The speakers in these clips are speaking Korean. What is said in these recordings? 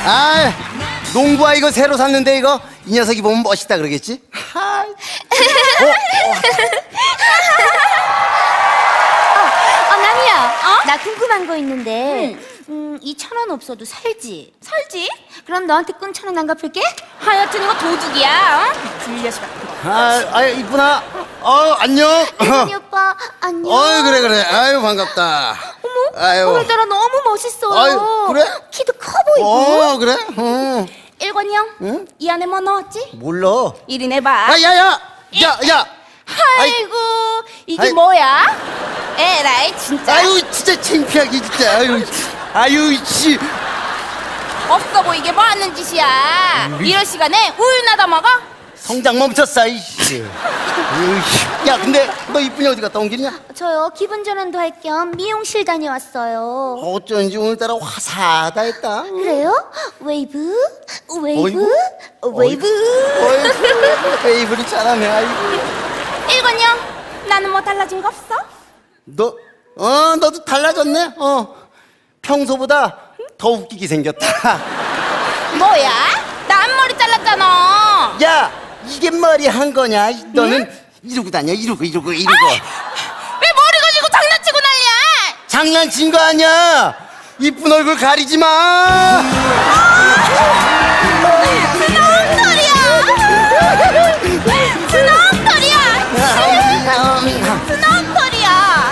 아, 농구화 이거 새로 샀는데 이거 이 녀석이 보면 멋있다 그러겠지? 남이야. 나 궁금한 거 있는데. 2,000원 없어도 살지? 살지? 그럼 너한테 꾼 1,000원 안 갚을게? 하여튼 이거 도둑이야. 불려서. 이쁘나. 안녕. 혜원이 오빠 안녕. 그래. 아유 반갑다. 어머, 오늘따라 너무 멋있어요. 아유, 그래? 키도 커 보이고. 그래? 일권이 형, 응? 이 안에 뭐 넣었지? 몰라. 이리 내봐. 야. 아이고, 이게 뭐야? 에라이, 진짜. 아유, 진짜 창피하게 진짜. 아유, 씨. 없어 보이게 뭐 하는 짓이야? 이럴 시간에 우유나 다 먹어? 성장 멈췄어, 이씨. 야, 근데 너 이쁜이 어디 갔다 온 길이냐? 저요, 기분 전환도 할 겸 미용실 다녀왔어요. 어쩐지 오늘따라 화사하다 했다. 그래요? 웨이브? 어이구? 웨이브를 잘하네. 아이고. 일권이 형, 나는 뭐 달라진 거 없어? 너도 달라졌네. 평소보다 더 웃기게 생겼다. 뭐야? 나 앞머리 잘랐잖아. 야, 이게 머리 한 거냐? 너는 이러고 다녀, 이러고. 왜 머리 가지고 장난치고 난리야? 장난친 거 아니야. 이쁜 얼굴 가리지 마. 스낵털이야.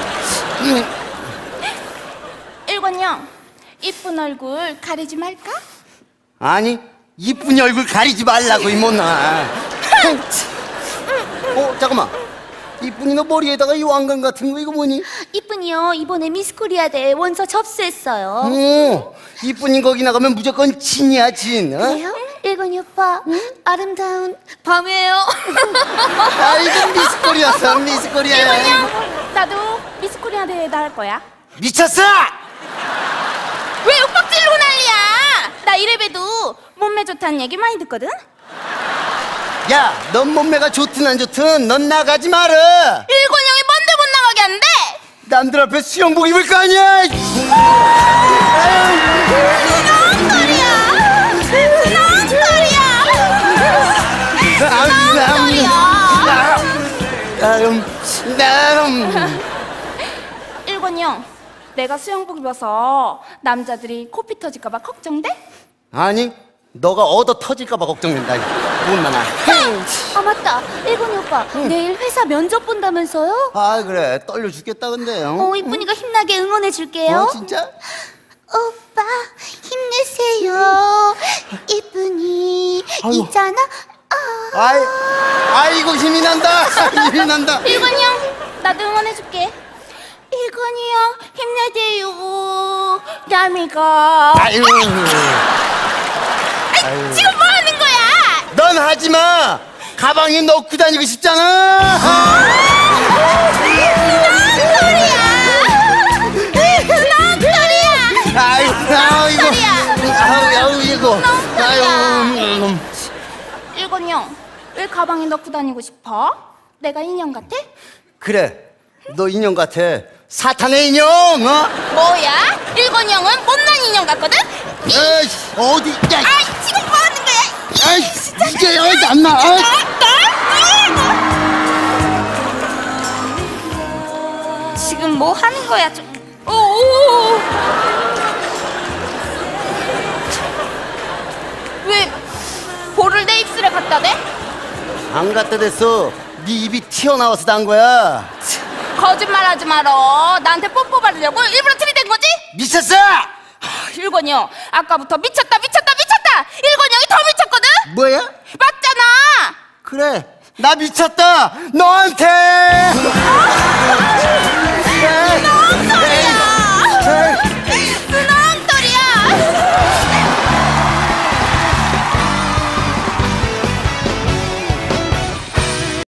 일권이 형, 이쁜 얼굴 가리지 말까? 아니, 이쁜이 얼굴 가리지 말라고 이 못나. 잠깐만. 이쁜이 너 머리에다가 이 왕관 같은 거 이거 뭐니? 이쁜이요, 이번에 미스코리아 대회 원서 접수했어요. 이쁜이 거기 나가면 무조건 진이야, 진. 그래요? 일건이 오빠, 아름다운 밤이에요. 이건 미스코리아서 미스코리아. 일권이 형, 나도 미스코리아 대회 나갈 거야. 미쳤어! 왜 윽박 지르고 난리야? 나 이래봬도 몸매 좋다는 얘기 많이 듣거든? 야, 넌 몸매가 좋든 안 좋든 넌 나가지 마라. 일권 형이 뭔데 못 나가게 한대? 남들 앞에 수영복 입을 거 아니야. 일권이 형, 내가 수영복 입어서 남자들이 코피 터질까봐 걱정돼? 아니, 너가 얻어 터질까봐 걱정된다. 못나나. 맞다. 일건이 오빠, 내일 회사 면접 본다면서요? 그래, 떨려 죽겠다 근데. 이쁜이가 힘나게 응원해 줄게요. 진짜? 오빠, 힘내세요. 이쁜이 있잖아. 아이고 힘이 난다. 힘이 난다. 일권이 형, 나도 응원해줄게. 일권이 형, 힘내세요. 남이가. 지금 뭐 하는 거야? 넌 하지 마. 가방에 넣고 다니고 싶잖아. 일권이 형, 왜 가방에 넣고 다니고 싶어? 내가 인형 같아? 그래, 너 인형 같아. 사탄의 인형. 뭐야? 일권이 형은 못난 인형 같거든? 어디? 야, 지금 뭐 하는 거야? 이게 안 나. 지금 뭐 하는 거야? 왜 볼을 내 입술에 갖다 대? 안 갖다 댔어. 네 입이 튀어나와서 난 거야. 거짓말하지 말어. 나한테 뽀뽀 받으려고 일부러 들이댄 거지? 미쳤어. 일권이 형, 아까부터 미쳤다. 일권이 형이 더 미쳤거든? 뭐야? 맞잖아. 그래, 나 미쳤다. 너한테.